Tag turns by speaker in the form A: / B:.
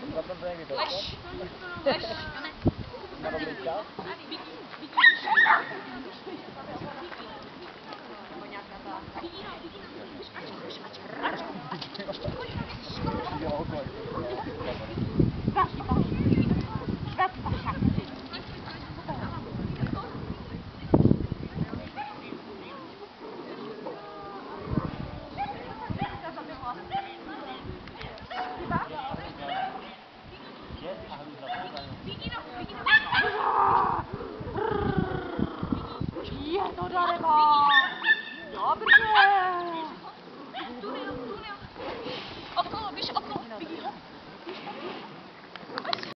A: Zatem to někdy to. Na dobrý čas.
B: Nebo nějaká ta...